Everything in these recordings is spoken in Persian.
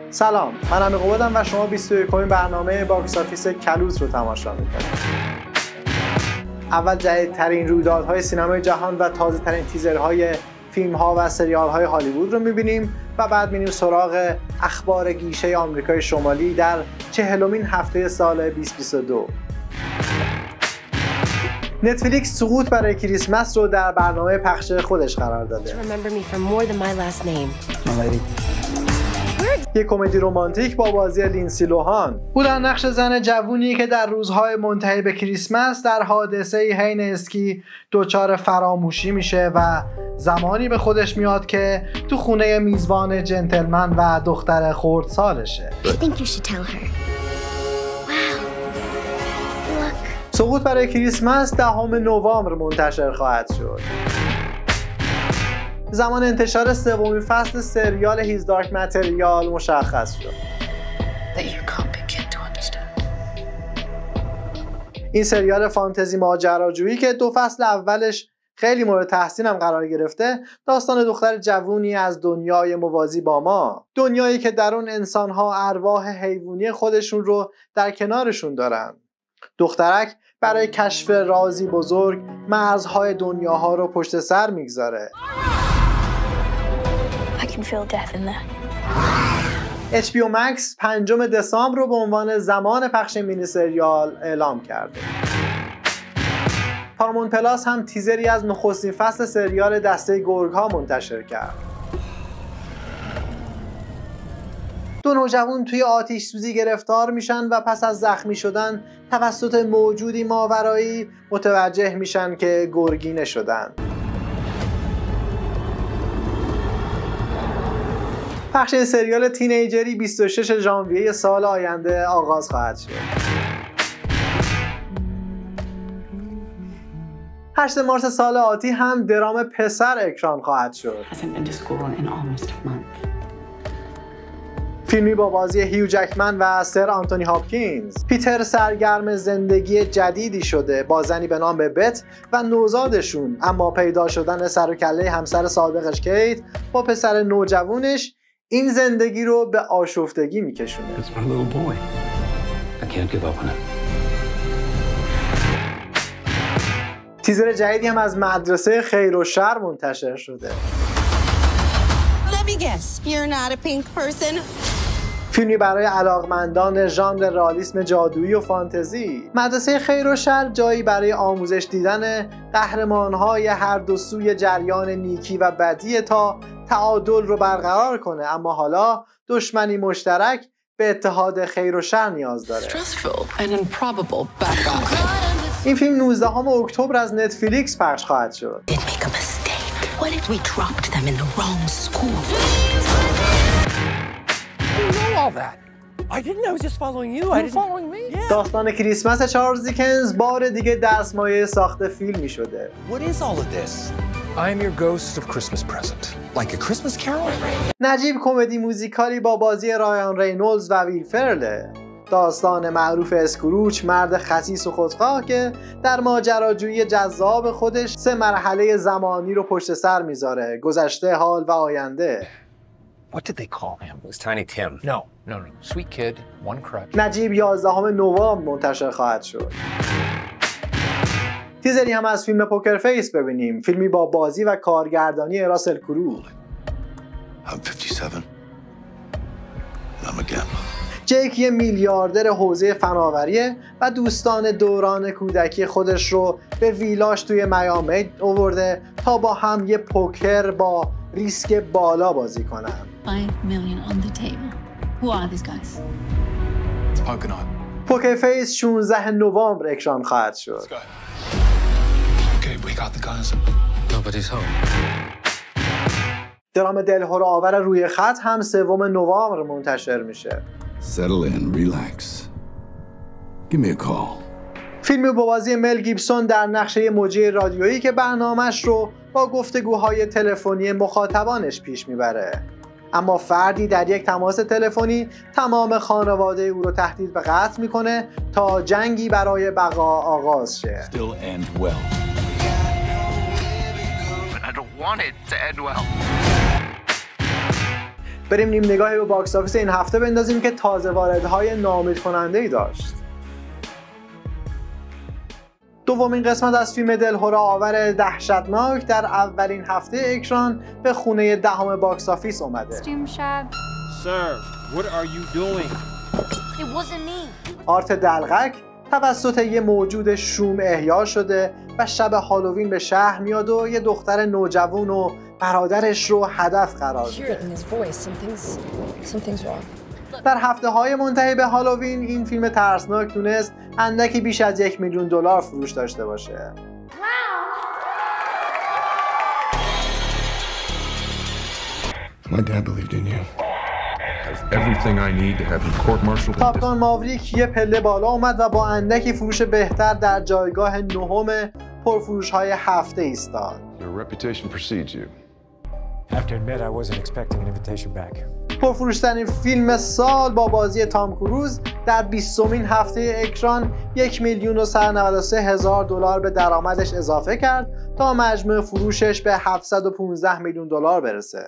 سلام، من امیر قبادم و شما 21مین برنامه باکس آفیس کلوز رو تماشا میکنید. اول جدیدترین رویدادهای سینمای جهان و تازه‌ترین تیزرهای فیلم‌ها و سریال‌های هالیوود رو می‌بینیم و بعد می‌ریم سراغ اخبار گیشه آمریکای شمالی در 40مین هفته سال 2022. نتفلیکس سقوط برای کریسمس رو در برنامه پخش خودش قرار داده. یک کمدی رمانتیک با بازی لیندسی لوهان. او در نقش زن جوونی که در روزهای منتهی به کریسمس در حادثه حین اسکی دچار فراموشی میشه و زمانی به خودش میاد که تو خونه میزبان جنتلمن و دختر خردسالشه. سقوط برای کریسمس 10 نوامبر منتشر خواهد شد. زمان انتشار سومین فصل سریال هیز دارک متریال مشخص شد. این سریال فانتزی ماجراجویی که 2 فصل اولش خیلی مورد تحسین هم قرار گرفته، داستان دختر جوونی از دنیای موازی با ما، دنیایی که در اون انسان‌ها ارواح حیوانی خودشون رو در کنارشون دارن. دخترک برای کشف رازی بزرگ مرزهای دنیاها رو پشت سر میگذاره. HBO Max 5 دسامبر رو به عنوان زمان پخش مینی سریال اعلام کرده. پارامونت پلاس هم تیزری از نخستین فصل سریال دسته گرگ‌ها منتشر کرد. 2 نوجوان توی آتش سوزی گرفتار میشن و پس از زخمی شدن توسط موجودی ماورایی متوجه میشن که گرگینه شدن. پخش این سریال تینیجری 26 ژانویه سال آینده آغاز خواهد شد. 8 مارس سال آتی هم درام پسر اکران خواهد شد. فیلمی با بازی هیو جکمن و سر آنتونی هاپکینز. پیتر سرگرم زندگی جدیدی شده با زنی به نام بت و نوزادشون، اما پیدا شدن سر و کله همسر سابقش کیت با پسر نوجوانش این زندگی رو به آشفتگی میکشونه. تیزر جدیدی هم از مدرسه خیر و شر منتشر شده. فیلمی برای علاقمندان ژانر رئالیسم جادویی و فانتزی. مدرسه خیر و شر جایی برای آموزش دیدن قهرمان‌های هر دو سوی جریان نیکی و بدی تا تعادل رو برقرار کنه، اما حالا دشمنی مشترک به اتحاد خیر و شر نیاز داره. این فیلم 19 اکتبر از نتفلیکس پخش خواهد شد. داستان کریسمس چارلز دیکنز بار دیگه دستمایه ساخت فیلمی شده. I'm your ghost of Christmas present. Like a Christmas carol? نجیب کمدی موزیکالی با بازی رایان رینولدز و ویل فرله. داستان معروف اسکروچ، مرد خسیس و خودخواه که در ماجراجویی جذاب خودش 3 مرحله زمانی رو پشت سر میذاره: گذشته، حال و آینده. What did they call him? It was Tiny Tim. No. Sweet kid, one crutch. نجیب 11 نوامبر منتشر خواهد شد. تیزری هم از فیلم پوکر فیس ببینیم. فیلمی با بازی و کارگردانی راسل کرو. I'm 57. I'm a gambler. جیک یه میلیاردر حوزه فناوریه و دوستان دوران کودکی خودش رو به ویلاش توی میامی آورده تا با هم یه پوکر با ریسک بالا بازی کنن. 5 million on the table. Who are these guys? It's Pocono. پوکر فیس 16 نوامبر اکران خواهد شد. Okay, we got the guns. Nobody's home. درام دلهره آور روی خط هم 3 نوامبر منتشر میشه. Settle in, relax. Give me a call. فیلمی با بازی مل گیبسون در نقشه مجری رادیویی که برنامه‌اش رو با گفتگوهای تلفنی مخاطبانش پیش میبره. اما فردی در یک تماس تلفنی تمام خانواده او رو تهدید به قتل میکنه تا جنگی برای بقا آغاز شه. Still end well. But I don't want it to end well. بریم نیم نگاهی به باکس آفیس این هفته بندازیم که تازه واردهای ناامید کننده‌ای داشت. دومین قسمت از فیلم دلهره‌آور دهشتناک در اولین هفته اکران به خونه دهم باکس آفیس اومده. Sir, what are you doing? It wasn't me. آرت دلغک توسط یه موجود شوم احیا شده و شب هالووین به شهر میاد و یه دختر نوجوان و برادرش رو هدف قرار میده. در هفته‌های منتهی به هالووین این فیلم ترسناک تونست اندکی بیش از $1 میلیون فروش داشته باشه. My dad believed in you. Everything I need to have you court-martialed. تاپ گان ماوریک یه پله بالا اومد و با اندکی فروش بهتر در جایگاه نهم پرفروش‌های هفته ایستاد. Your reputation precedes you. I have to admit I wasn't expecting an invitation back. پرفروش‌ترین فیلم سال با بازی تام کروز در 20مین هفته اکران $1,193,000 به درآمدش اضافه کرد تا مجموع فروشش به $715 میلیون برسه.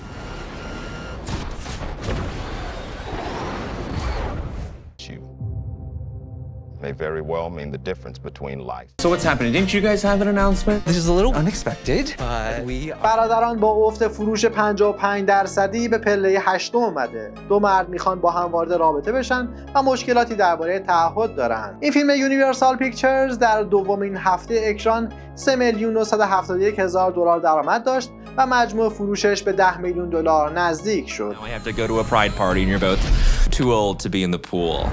May very well mean the difference between life. So what's happening? Didn't you guys have an announcement? This is a little unexpected, but we برادران با افت فروش 55% به پله 8 اومده. دو مرد میخوان با هم وارد رابطه بشن و مشکلاتی درباره تعهد دارن. این فیلم یونیورسال پیکچرز در دومین هفته اکران $3,971,000 درآمد داشت و مجموع فروشش به $10 میلیون نزدیک شد. Now I have to go to a pride party and you're both too old to be in the pool.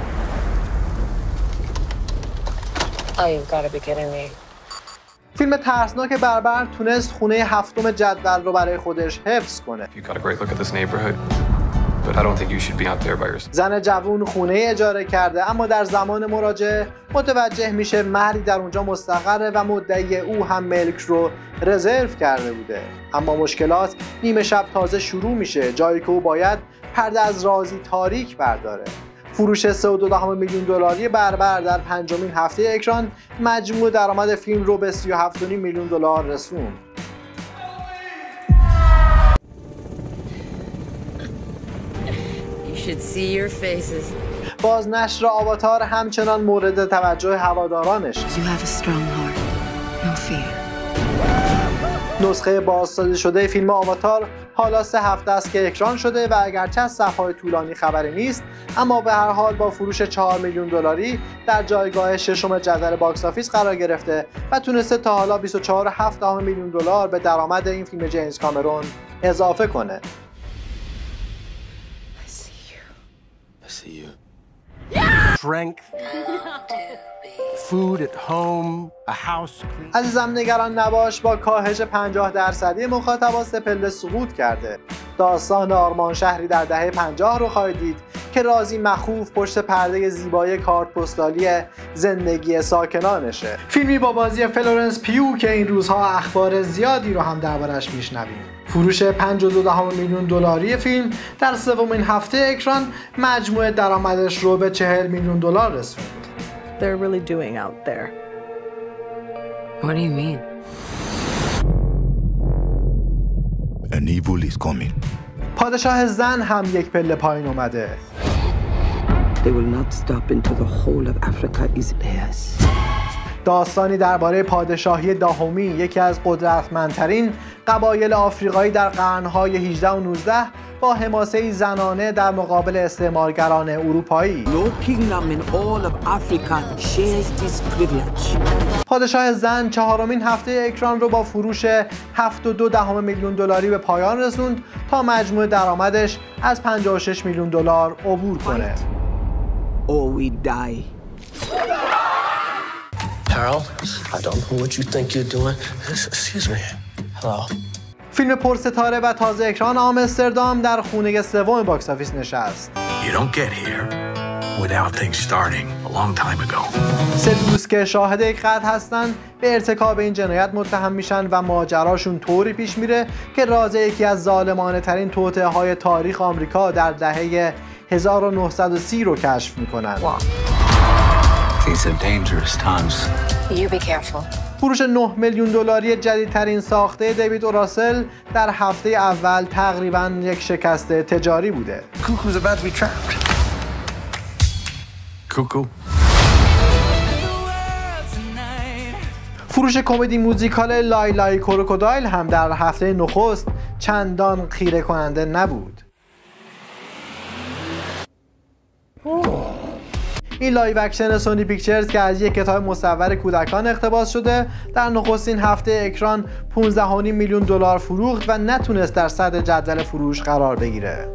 Oh, you've got to be kidding me. فیلم ترسناک بربر تونست خونه هفتم جدول رو برای خودش حفظ کنه. You got a great look at this neighborhood, but I don't think you should be out there by yourself. زن جوون خونه اجاره کرده اما در زمان مراجعه متوجه میشه مردی در اونجا مستقره و مدعی او هم ملک رو رزرو کرده بوده. اما مشکلات نیمه شب تازه شروع میشه، جایی که او باید پرده از رازی تاریک برداره. فروش $3.2 میلیون بربر در پنجمین هفته اکران مجموع درآمد فیلم رو به $37.5 میلیون رسوند. You should see your faces. بازنشر آواتار همچنان مورد توجه هوادارانش. You have a strong heart. No fear. نسخه بازسازی شده فیلم آواتار حالا 3 هفته است که اکران شده و اگرچه از صفحه‌های طولانی خبری نیست، اما به هر حال با فروش $4 میلیون در جایگاه ششم جدول باکس آفیس قرار گرفته و تونسته تا حالا $24.7 میلیون به درآمد این فیلم جیمز کامرون اضافه کنه. I see you. Strength, food at home, a house clean. عزیزم نگران نباش، با کاهش 50% مخاطبات پله سقوط کرده. داستان آرمان شهری در دهه 50 رو خواهید دید که رازی مخوف پشت پرده زیبای کارت پستالی زندگی ساکنانشه. فیلمی با بازی فلورنس پیو که این روزها اخبار زیادی رو هم دربارش میشنویم. فروش $5.2 میلیون فیلم در سومین هفته اکران مجموع درآمدش رو به $40 میلیون رسوند. They're really doing out there. What do you mean? An evil is coming. پادشاه زن هم یک پله پایین اومده. They will not stop until the whole of Africa is theirs. داستانی درباره پادشاهی داهمی، یکی از قدرتمندترین قبایل آفریقایی در قرن‌های 18 و 19 با حماسه‌ای زنانه در مقابل استعمارگران اروپایی. No kingdom in all of Africa shares this privilege. پادشاه زن چهارمین هفته اکران رو با فروش $7.2 میلیون به پایان رسوند تا مجموع درآمدش از $56 میلیون عبور کنه. Or we die. Harold, I don't know what you think you're doing. Excuse me. Hello. فیلم پرستاره و تازه اکران آمستردام در خونه سوم باکس آفیس نشست. You don't get here without things starting a long time ago. 3 دوست که شاهد یک قتل هستن به ارتکاب این جنایت متهم میشن و ماجراشون طوری پیش میره که راز یکی از ظالمانه ترین توطئه‌های تاریخ آمریکا در دهه 1930 رو کشف میکنن. These are dangerous times. You be careful. فروش 9 میلیون دلاری جدیدترین ساخته دیوید او راسل در هفته اول تقریباً یک شکست تجاری بوده. Cuckoo's about to be trapped. Cuckoo. فروش کمدی موزیکال لای کروکودایل هم در هفته نخست چندان خیره کننده نبود. این لایو اکشن سونی پیکچرز که از یک کتاب مصور کودکان اقتباس شده در نخستین هفته اکران 15.5 میلیون دلار فروخت و نتونست در صدر جدول فروش قرار بگیره.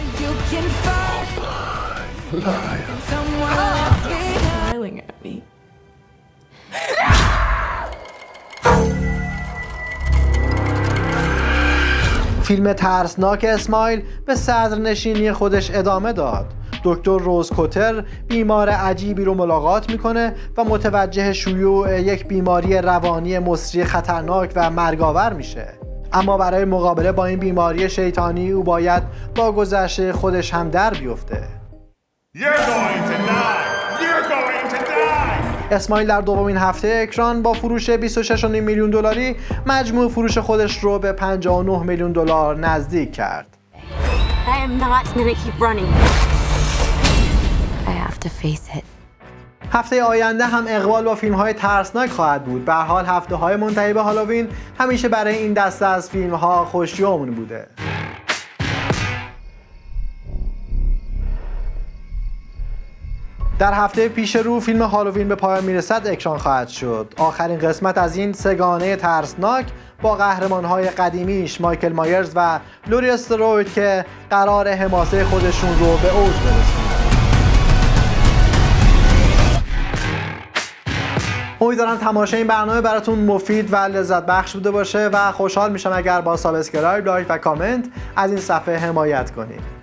فیلم ترسناک اسمایل به صدرنشینی خودش ادامه داد. دکتر روز کوتر بیمار عجیبی رو ملاقات میکنه و متوجه شیوع یک بیماری روانی مصری خطرناک و مرگاور میشه. اما برای مقابله با این بیماری شیطانی او باید با گذشته خودش هم در بیفته. اسمایل در دومین هفته اکران با فروش 26.5 میلیون دلاری مجموع فروش خودش رو به 59 میلیون دلار نزدیک کرد. هفته آینده هم اقبال با فیلم‌های ترسناک خواهد بود. به هر حال هفته‌های منتهی به هالووین همیشه برای این دسته از فیلم‌ها خوشیومن بوده. در هفته پیش رو فیلم هالووین به پایان میرسد اکران خواهد شد. آخرین قسمت از این سگانه ترسناک با قهرمان‌های قدیمیش مایکل مایرز و لوری استروید که قرار حماسه خودشون رو به اوج برسونن. امیدوارم تماشای این برنامه براتون مفید و لذت بخش بوده باشه و خوشحال میشم اگر با سابسکرایب، لایک و کامنت از این صفحه حمایت کنید.